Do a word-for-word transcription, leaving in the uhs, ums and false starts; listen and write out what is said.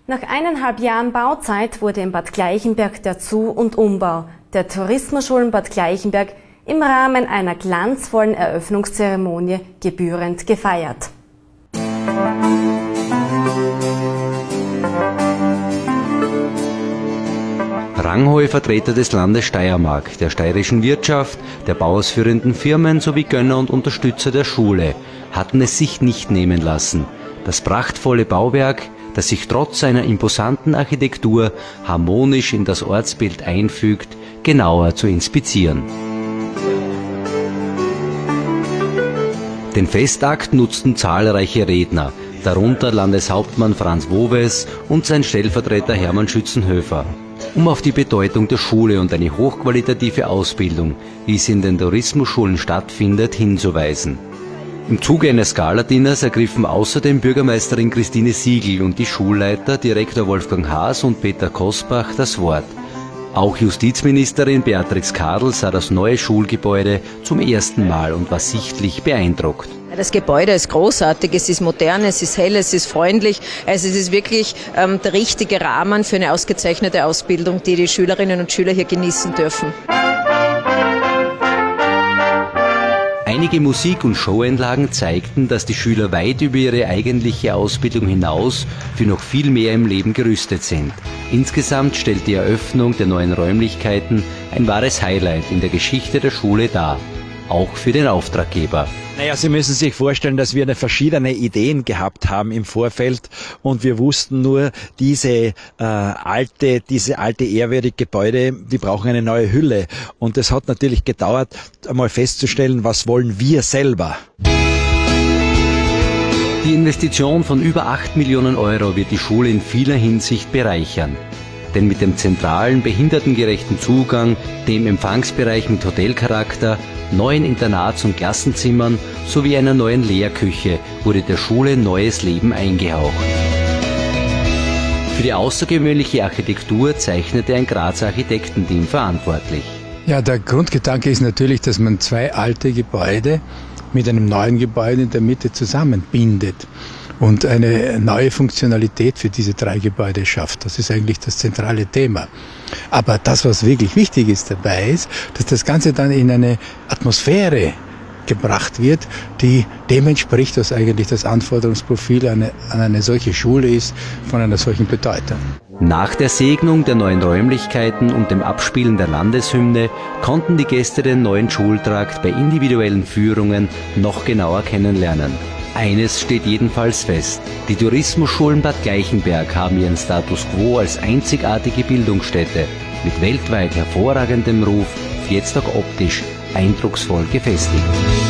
Nach eineinhalb Jahren Bauzeit wurde in Bad Gleichenberg der Zu- und Umbau der Tourismusschulen Bad Gleichenberg im Rahmen einer glanzvollen Eröffnungszeremonie gebührend gefeiert. Ranghohe Vertreter des Landes Steiermark, der steirischen Wirtschaft, der bauausführenden Firmen sowie Gönner und Unterstützer der Schule hatten es sich nicht nehmen lassen, das prachtvolle Bauwerk, das sich trotz seiner imposanten Architektur harmonisch in das Ortsbild einfügt, genauer zu inspizieren. Den Festakt nutzten zahlreiche Redner, darunter Landeshauptmann Franz Woves und sein Stellvertreter Hermann Schützenhöfer, um auf die Bedeutung der Schule und eine hochqualitative Ausbildung, wie sie in den Tourismusschulen stattfindet, hinzuweisen. Im Zuge eines Gala-Dinners ergriffen außerdem Bürgermeisterin Christine Siegel und die Schulleiter Direktor Wolfgang Haas und Peter Kosbach das Wort. Auch Justizministerin Beatrix Kadel sah das neue Schulgebäude zum ersten Mal und war sichtlich beeindruckt. Das Gebäude ist großartig, es ist modern, es ist hell, es ist freundlich. Also es ist wirklich ähm, der richtige Rahmen für eine ausgezeichnete Ausbildung, die die Schülerinnen und Schüler hier genießen dürfen. Einige Musik- und Showeinlagen zeigten, dass die Schüler weit über ihre eigentliche Ausbildung hinaus für noch viel mehr im Leben gerüstet sind. Insgesamt stellt die Eröffnung der neuen Räumlichkeiten ein wahres Highlight in der Geschichte der Schule dar, auch für den Auftraggeber. Naja, Sie müssen sich vorstellen, dass wir eine verschiedene Ideen gehabt haben im Vorfeld und wir wussten nur, diese äh, alte, diese alte ehrwürdige Gebäude, die brauchen eine neue Hülle. Und es hat natürlich gedauert, einmal festzustellen, was wollen wir selber. Die Investition von über acht Millionen Euro wird die Schule in vieler Hinsicht bereichern. Denn mit dem zentralen, behindertengerechten Zugang, dem Empfangsbereich mit Hotelcharakter, neuen Internats- und Klassenzimmern sowie einer neuen Lehrküche wurde der Schule neues Leben eingehaucht. Für die außergewöhnliche Architektur zeichnete ein Grazer Architektenteam verantwortlich. Ja, der Grundgedanke ist natürlich, dass man zwei alte Gebäude mit einem neuen Gebäude in der Mitte zusammenbindet und eine neue Funktionalität für diese drei Gebäude schafft. Das ist eigentlich das zentrale Thema. Aber das, was wirklich wichtig ist dabei, ist, dass das Ganze dann in eine Atmosphäre gebracht wird, die dem entspricht, was eigentlich das Anforderungsprofil an eine, an eine solche Schule ist, von einer solchen Bedeutung. Nach der Segnung der neuen Räumlichkeiten und dem Abspielen der Landeshymne konnten die Gäste den neuen Schultrakt bei individuellen Führungen noch genauer kennenlernen. Eines steht jedenfalls fest: Die Tourismusschulen Bad Gleichenberg haben ihren Status quo als einzigartige Bildungsstätte mit weltweit hervorragendem Ruf jetzt auch optisch eindrucksvoll gefestigt.